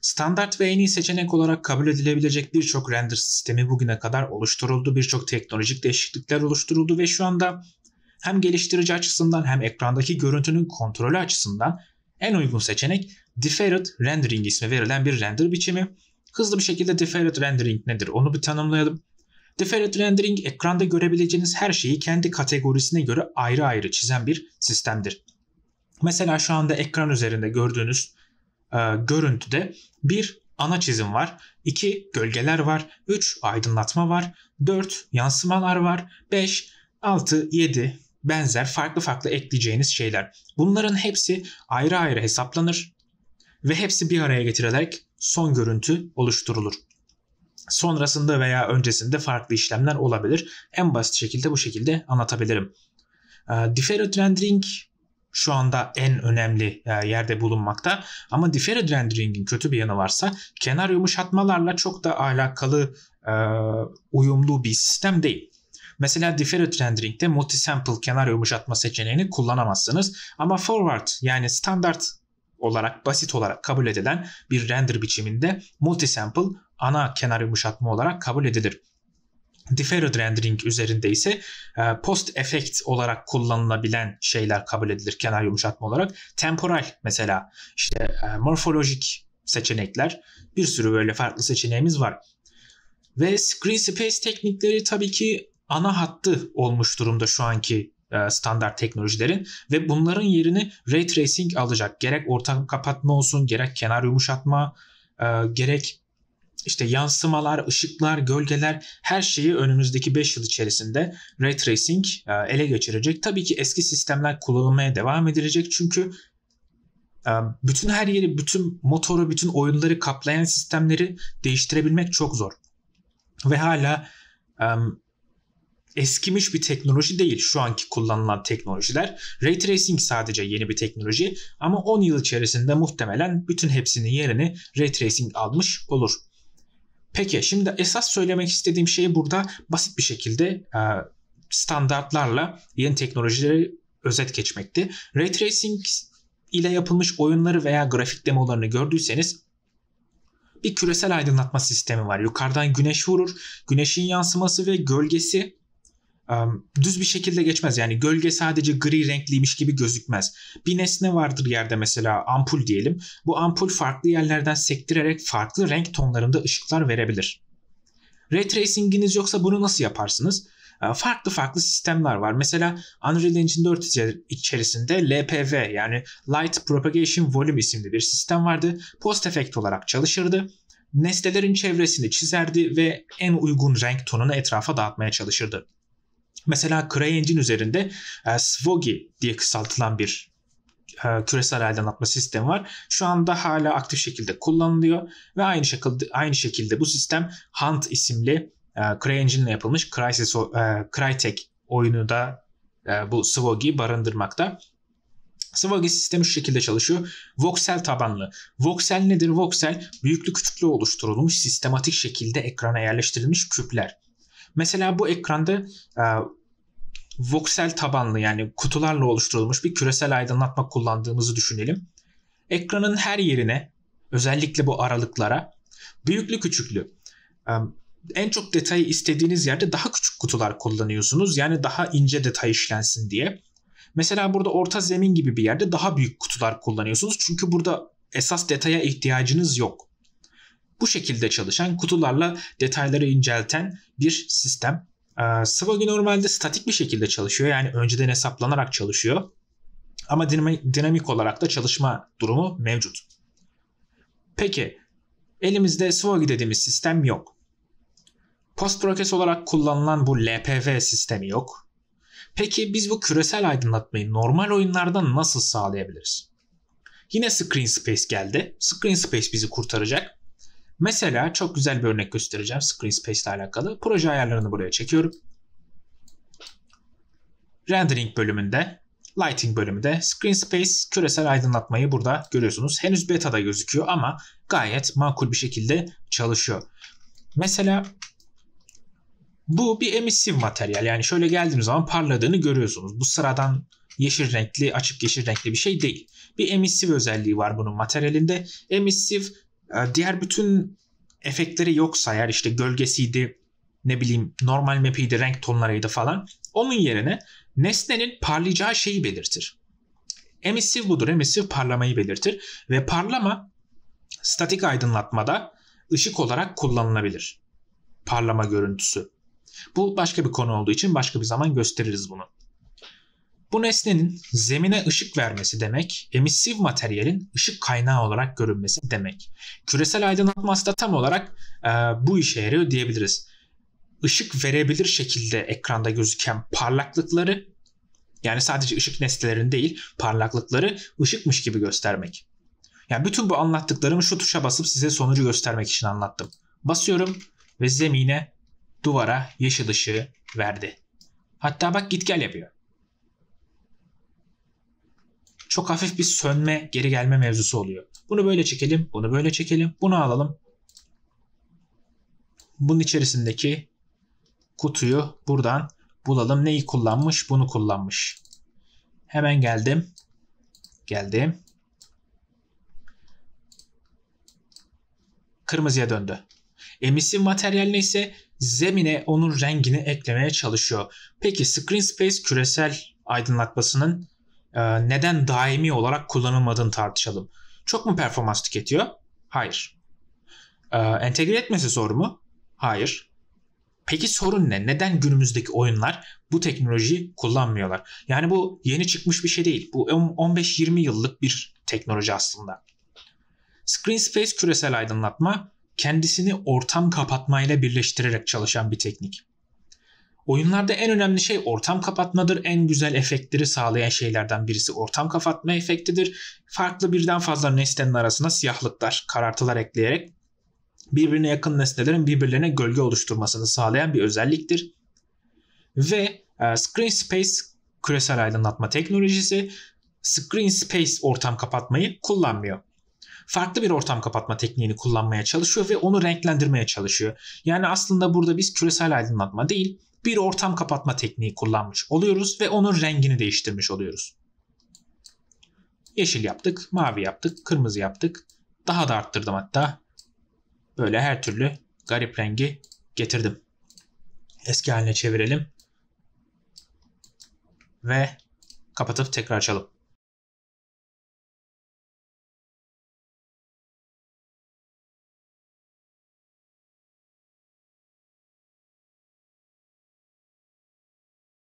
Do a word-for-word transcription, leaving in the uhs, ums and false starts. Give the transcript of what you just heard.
Standart ve en iyi seçenek olarak kabul edilebilecek birçok render sistemi bugüne kadar oluşturuldu. Birçok teknolojik değişiklikler oluşturuldu ve şu anda hem geliştirici açısından hem ekrandaki görüntünün kontrolü açısından en uygun seçenek Different Rendering ismi verilen bir render biçimi. Hızlı bir şekilde Different Rendering nedir onu bir tanımlayalım. Different Rendering ekranda görebileceğiniz her şeyi kendi kategorisine göre ayrı ayrı çizen bir sistemdir. Mesela şu anda ekran üzerinde gördüğünüz e, görüntüde bir ana çizim var, iki gölgeler var, üç aydınlatma var, dört yansımalar var, beş, altı, yedi benzer farklı farklı ekleyeceğiniz şeyler. Bunların hepsi ayrı ayrı hesaplanır ve hepsi bir araya getirilerek son görüntü oluşturulur. Sonrasında veya öncesinde farklı işlemler olabilir. En basit şekilde bu şekilde anlatabilirim. Different Rendering şu anda en önemli yerde bulunmakta. Ama Different Rendering'in kötü bir yanı varsa kenar yumuşatmalarla çok da alakalı uyumlu bir sistem değil. Mesela Different Rendering'de Multisample kenar yumuşatma seçeneğini kullanamazsınız. Ama Forward yani standart olarak basit olarak kabul edilen bir render biçiminde Multisample ana kenar yumuşatma olarak kabul edilir. Different Rendering üzerinde ise post effect olarak kullanılabilen şeyler kabul edilir kenar yumuşatma olarak. Temporal mesela işte morfolojik seçenekler, bir sürü böyle farklı seçeneğimiz var. Ve Screen Space teknikleri tabii ki ana hattı olmuş durumda şu anki standart teknolojilerin ve bunların yerini Ray Tracing alacak. Gerek ortam kapatma olsun, gerek kenar yumuşatma, gerek İşte yansımalar, ışıklar, gölgeler her şeyi önümüzdeki beş yıl içerisinde Ray Tracing ele geçirecek. Tabii ki eski sistemler kullanılmaya devam edilecek çünkü bütün her yeri, bütün motoru, bütün oyunları kaplayan sistemleri değiştirebilmek çok zor. Ve hala eskimiş bir teknoloji değil şu anki kullanılan teknolojiler. Ray Tracing sadece yeni bir teknoloji ama on yıl içerisinde muhtemelen bütün hepsinin yerini Ray Tracing almış olur. Peki şimdi esas söylemek istediğim şey burada basit bir şekilde standartlarla yeni teknolojileri özet geçmekti. Ray Tracing ile yapılmış oyunları veya grafik demolarını gördüyseniz bir küresel aydınlatma sistemi var. Yukarıdan güneş vurur, güneşin yansıması ve gölgesi düz bir şekilde geçmez. Yani gölge sadece gri renkliymiş gibi gözükmez. Bir nesne vardır yerde mesela ampul diyelim. Bu ampul farklı yerlerden sektirerek farklı renk tonlarında ışıklar verebilir. Ray Tracing'iniz yoksa bunu nasıl yaparsınız? Farklı farklı sistemler var. Mesela Unreal Engine dört içerisinde L P V yani Light Propagation Volume isimli bir sistem vardı. Post effect olarak çalışırdı. Nesnelerin çevresini çizerdi ve en uygun renk tonunu etrafa dağıtmaya çalışırdı. Mesela CryEngine üzerinde e, Swogi diye kısaltılan bir e, küresel aydınlatma sistemi var. Şu anda hala aktif şekilde kullanılıyor ve aynı şekilde aynı şekilde bu sistem Hunt isimli e, CryEngine ile yapılmış Crysis, e, Crytek oyunu da e, bu Swogi barındırmakta. Swogi sistemi şu şekilde çalışıyor. Voxel tabanlı. Voxel nedir? Voxel büyüklü küçüklü oluşturulmuş sistematik şekilde ekrana yerleştirilmiş küpler. Mesela bu ekranda e, voxel tabanlı yani kutularla oluşturulmuş bir küresel aydınlatma kullandığımızı düşünelim. Ekranın her yerine özellikle bu aralıklara büyüklü küçüklü e, en çok detayı istediğiniz yerde daha küçük kutular kullanıyorsunuz. Yani daha ince detay işlensin diye. Mesela burada orta zemin gibi bir yerde daha büyük kutular kullanıyorsunuz. Çünkü burada esas detaya ihtiyacınız yok. Bu şekilde çalışan kutularla detayları incelten bir sistem. Ee, Swogi normalde statik bir şekilde çalışıyor. Yani önceden hesaplanarak çalışıyor. Ama dinamik, dinamik olarak da çalışma durumu mevcut. Peki elimizde Swogi dediğimiz sistem yok. Post process olarak kullanılan bu L P V sistemi yok. Peki biz bu küresel aydınlatmayı normal oyunlardan nasıl sağlayabiliriz? Yine Screen Space geldi. Screen Space bizi kurtaracak. Mesela çok güzel bir örnek göstereceğim Screen Space ile alakalı. Proje ayarlarını buraya çekiyorum. Rendering bölümünde, Lighting bölümünde Screen Space küresel aydınlatmayı burada görüyorsunuz. Henüz beta'da gözüküyor ama gayet makul bir şekilde çalışıyor. Mesela bu bir emissive materyal. Yani şöyle geldiğimiz zaman parladığını görüyorsunuz. Bu sıradan yeşil renkli, açık yeşil renkli bir şey değil. Bir emissive özelliği var bunun materyalinde. Emissive Diğer bütün efektleri yoksa eğer, işte gölgesiydi, ne bileyim normal map'iydi, renk tonlarıydı falan, onun yerine nesnenin parlayacağı şeyi belirtir. Emissive budur. Emissive parlamayı belirtir ve parlama statik aydınlatmada ışık olarak kullanılabilir. Parlama görüntüsü. Bu başka bir konu olduğu için başka bir zaman gösteririz bunu. Bu nesnenin zemine ışık vermesi demek, emissive materyalin ışık kaynağı olarak görünmesi demek. Küresel aydınlatma aslında tam olarak e, bu işe yarıyor diyebiliriz. Işık verebilir şekilde ekranda gözüken parlaklıkları, yani sadece ışık nesnelerin değil, parlaklıkları ışıkmış gibi göstermek. Yani bütün bu anlattıklarımı şu tuşa basıp size sonucu göstermek için anlattım. Basıyorum ve zemine, duvara yeşil ışığı verdi. Hatta bak git gel yapıyor. Çok hafif bir sönme, geri gelme mevzusu oluyor. Bunu böyle çekelim, bunu böyle çekelim, bunu alalım. Bunun içerisindeki kutuyu buradan bulalım. Neyi kullanmış? Bunu kullanmış. Hemen geldim. Geldim. Kırmızıya döndü. Emissive materyal neyse zemine onun rengini eklemeye çalışıyor. Peki Screen Space küresel aydınlatmasının e, neden daimi olarak kullanılmadığını tartışalım. Çok mu performans tüketiyor? Hayır. E, entegre etmesi zor mu? Hayır. Peki sorun ne? Neden günümüzdeki oyunlar bu teknolojiyi kullanmıyorlar? Yani bu yeni çıkmış bir şey değil. Bu on beş yirmi yıllık bir teknoloji aslında. Screen Space küresel aydınlatma kendisini ortam kapatmayla birleştirerek çalışan bir teknik. Oyunlarda en önemli şey ortam kapatmadır. En güzel efektleri sağlayan şeylerden birisi ortam kapatma efektidir. Farklı birden fazla nesnenin arasına siyahlıklar, karartılar ekleyerek birbirine yakın nesnelerin birbirlerine gölge oluşturmasını sağlayan bir özelliktir. Ve e, Screen Space küresel aydınlatma teknolojisi Screen Space ortam kapatmayı kullanmıyor. Farklı bir ortam kapatma tekniğini kullanmaya çalışıyor ve onu renklendirmeye çalışıyor. Yani aslında burada biz küresel aydınlatma değil, bir ortam kapatma tekniği kullanmış oluyoruz ve onun rengini değiştirmiş oluyoruz. Yeşil yaptık, mavi yaptık, kırmızı yaptık. Daha da arttırdım hatta. Böyle her türlü garip rengi getirdim. Eski haline çevirelim. Ve kapatıp tekrar açalım.